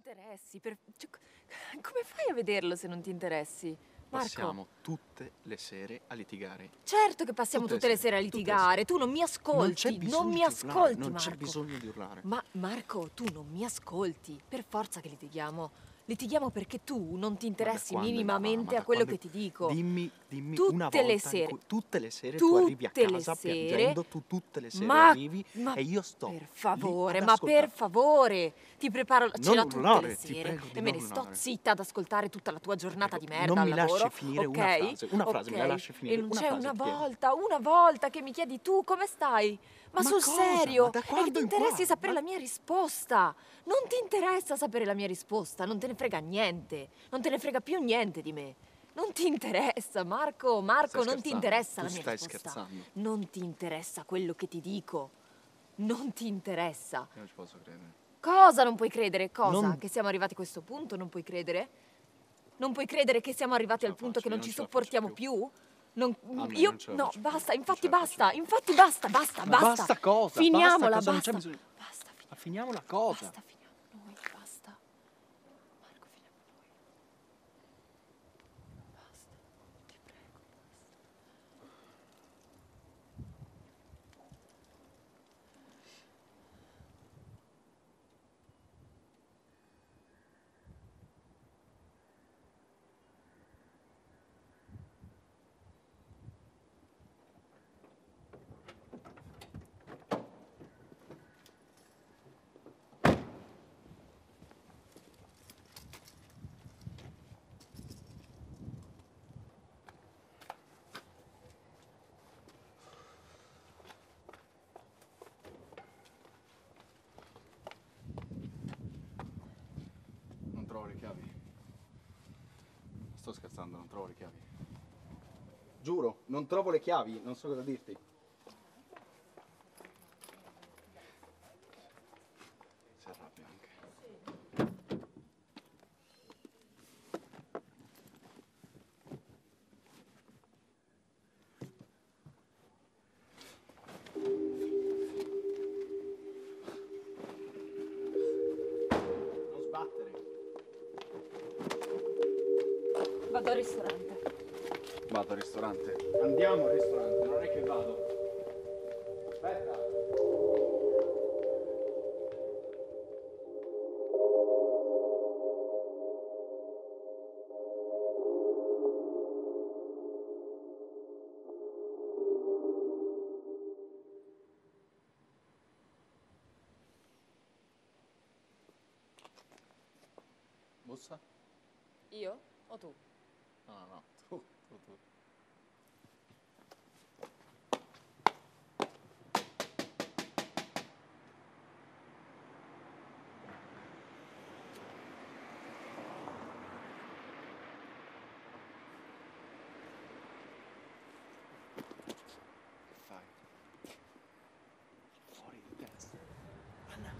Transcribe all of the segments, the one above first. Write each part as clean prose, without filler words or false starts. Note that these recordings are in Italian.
interessi. Cioè, come fai a vederlo se non ti interessi? Marco. Passiamo tutte le sere a litigare. Certo che passiamo tutte le sere a litigare. Tu non mi ascolti. Non mi ascolti, Marco. Non c'è bisogno di urlare. Ma Marco, tu non mi ascolti. Per forza che litighiamo. Litighiamo perché tu non ti interessi minimamente a quello che ti dico. Dimmi tutte una volta le sere. Tutte le sere tu arrivi a casa piangendo, tu tutte le sere arrivi e io sto per favore, ma per favore, ti preparo la cena tutte le sere prego, e me ne sto zitta ad ascoltare tutta la tua giornata di merda non al mi lavoro. Lasci finire una frase, me la lasci finire. E non c'è una volta che mi chiedi tu come stai? Ma sul serio? Ma da è che ti interessi sapere la mia risposta. Non ti interessa sapere la mia risposta, non te ne frega niente, non te ne frega più niente di me. Non ti interessa, Marco, non ti interessa la mia risposta. Stai scherzando. Non ti interessa quello che ti dico. Non ti interessa. Io non ci posso credere. Cosa non puoi credere? Cosa? Che siamo arrivati a questo punto? Non puoi credere? Non puoi credere che siamo arrivati al punto che non ci sopportiamo più? No, basta, infatti basta. Basta cosa? Finiamola, basta. Basta, ma finiamo la cosa. Basta, finiamo noi, basta. Marco, finiamo noi. Basta, ti prego, basta. Non trovo le chiavi. Sto scherzando, non trovo le chiavi. Giuro, non trovo le chiavi, non so cosa dirti. Si arrabbia anche. Non sbattere. Vado al ristorante. Vado al ristorante. Andiamo al ristorante, non è che vado. Aspetta. Bussa? Io o tu? No, tu. Fai. Fuori di testa. Anna.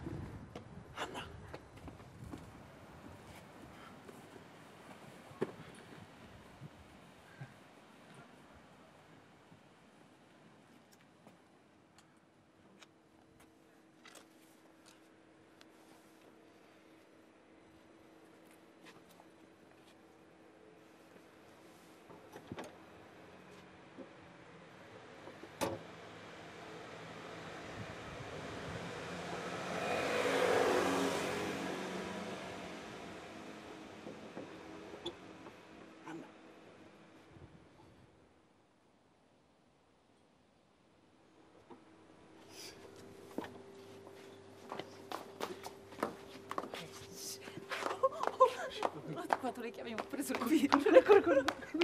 Ho trovato le chiavi, ho preso il video. Corro.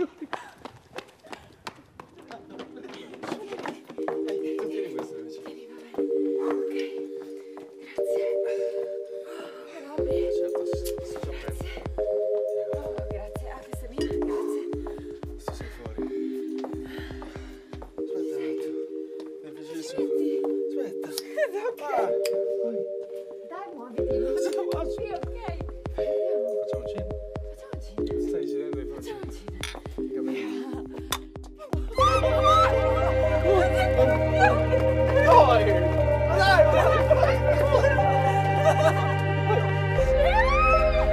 Tieni questo invece. Vieni, va bene. Ok, grazie. Me lo apri? Certo, sto già preso. Oh, grazie. Ah, questa è mia, grazie. Sto sei fuori. Aspetta un attimo. Mi è piacere. Aspetta. Ok. Dai, muoviti. Cosa faccio? Sì, ok. Facciamo cena. Stai decidendo di farci. Facciamo cena. I capelli. Dai!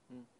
Mm.